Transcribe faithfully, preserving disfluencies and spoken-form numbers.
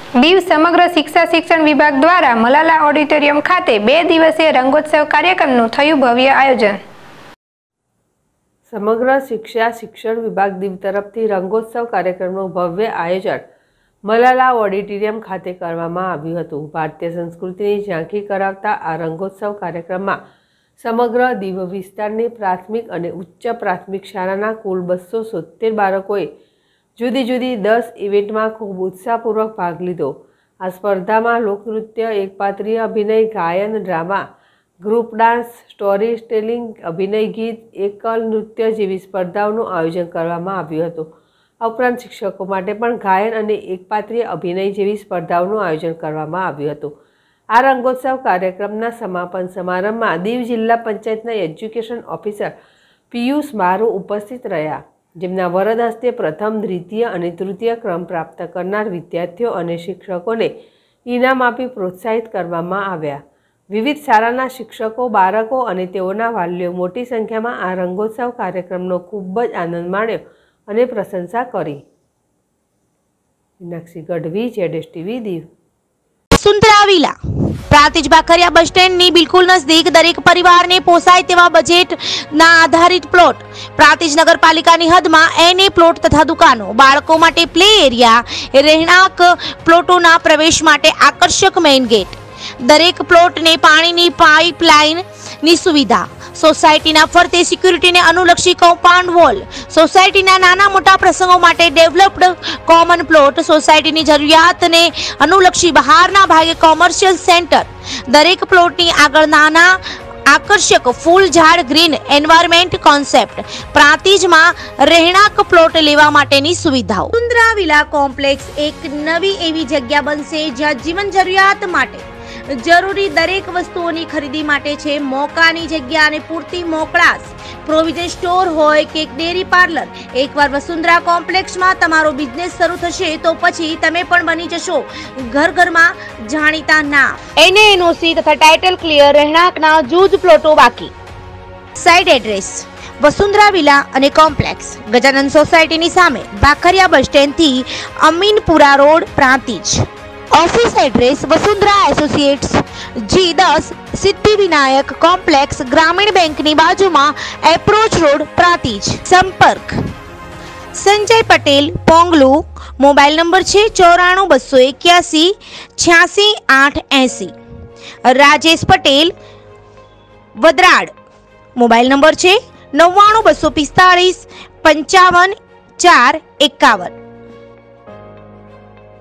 દીવ સમગ્ર શિક્ષા શિક્ષણ વિભાગ દ્વારા મલાલા ઓડિટોરિયમ ખાતે બે દિવસીય રંગોત્સવ કાર્યક્રમનું થયું ભવ્ય આયોજન। સમગ્ર શિક્ષા શિક્ષણ વિભાગ દીવ તરફથી રંગોત્સવ કાર્યક્રમનું ભવ્ય આયોજન મલાલા ઓડિટોરિયમ ખાતે કરવામાં આવ્યું હતું। ભારતીય સંસ્કૃતિની ઝાંખી કરાવતા આ રંગોત્સવ કાર્યક્રમમાં સમગ્ર દીવ વિસ્તારની પ્રાથમિક અને ઉચ્ચ પ્રાથમિક શાળાના કુલ બસો સોતેર બાળકોએ જુદી જુદી દસ ઇવેન્ટમાં ખૂબ ઉત્સાહપૂર્વક ભાગ લીધો। આ સ્પર્ધામાં લોકનૃત્ય, એકપાત્રીય અભિનય, ગાયન, drama, group dance, story telling, અભિનય ગીત, એકલ નૃત્ય જેવી સ્પર્ધાઓનું આયોજન કરવામાં આવ્યું હતું। આ ઉપરાંત શિક્ષકો માટે પણ ગાયન અને એકપાત્રીય અભિનય જેવી સ્પર્ધાઓનું આયોજન કરવામાં આવ્યું હતું। આ રંગોત્સવ કાર્યક્રમના સમાપન સમારંભમાં દીવ જિલ્લા પંચાયતના એજ્યુકેશન ઓફિસર પિયુષ મારુ ઉપસ્થિત રહ્યા, જેમના વરદ હસ્તે પ્રથમ, દ્વિતીય અને તૃતીય ક્રમ પ્રાપ્ત કરનાર વિદ્યાર્થીઓ અને શિક્ષકોને ઇનામ આપી પ્રોત્સાહિત કરવામાં આવ્યા। વિવિધ શાળાના શિક્ષકો, બાળકો અને તેઓના વાલીઓ મોટી સંખ્યામાં આ રંગોત્સવ કાર્યક્રમનો ખૂબ જ આનંદ માણ્યો અને પ્રશંસા કરી। મીનાક્ષી ગઢવી, જેડેશ TV, Diu. Vasundhara villa Prantij Bhakhariya bus સ્ટેન્ડની બિલકુલ નજદીક દરેક પરિવારને પોસાય તેવા બજેટના આધારિત પ્લોટ, પ્રાંતિજ નગરપાલિકાની હદમાં એને પ્લોટ તથા દુકાનો, બાળકો માટે પ્લે એરિયા, રહેણાંક પ્લોટોના પ્રવેશ માટે આકર્ષક મેઇન ગેટ, દરેક પ્લોટને પાણીની પાઇપલાઇનની સુવિધા, સોસાયટીના ફરતે સિક્યુરિટીને અનુલક્ષી કમ્પાઉન્ડ વોલ, સોસાયટીના નાના મોટા પ્રસંગો માટે ડેવલપ્ડ કોમન પ્લોટ, સોસાયટીની જરૂરિયાતને અનુલક્ષી બહારના ભાગે કોમર્શિયલ સેન્ટર, દરેક પ્લોટની આગળ નાના આકર્ષક ફૂલ ઝાડ, ગ્રીન એન્વાયરમેન્ટ કોન્સેપ્ટ, પ્રાંતિજમાં રહેણાંક પ્લોટ લેવા માટેની સુવિધાઓ। વસુંધરા વિલા કોમ્પ્લેક્સ એક નવી એવી જગ્યા બનશે જ્યાં જીવન જરૂરિયાત માટે જરૂરી દરેક વસ્તુઓની ખરીદી માટે છે મોકાની જગ્યા અને પૂરતી મોકળાશ। પ્રોવિઝન સ્ટોર હોય કે ડેરી પાર્લર, એકવાર વસુંધરા કોમ્પ્લેક્સમાં તમારો બિઝનેસ શરૂ થશે તો પછી તમે પણ બની જશો ઘર ઘરમાં જાણીતા નામ। એને એનઓસી તથા ટાઇટલ ક્લિયર, રહેણાંકના જૂજ પ્લોટો બાકી। સાઇટ એડ્રેસ વસુંધરા વિલા અને કોમ્પ્લેક્સ, ગજાનંદ સોસાયટીની સામે, ભાખરિયા બસ સ્ટેન્ડથી Aminpura road, Prantij. Office address Vasundhara associates, G दस, सिद्धिविनायक कॉम्प्लेक्स, ग्रामीण बैंक ની બાજુમાં, એપ્રોચ રોડ, પ્રાંતિજ। સંપર્ક સંજય પટેલ, પોંગલુ, મોબાઈલ નંબર છે ચોરાણું બસો એક્યાસી છ્યાસી આઠ એસી। રાજેશ પટેલ, વદરાડ, મોબાઈલ નંબર છે નવ્વાણું બસો પિસ્તાળીસ પંચાવન ચાર એકાવન।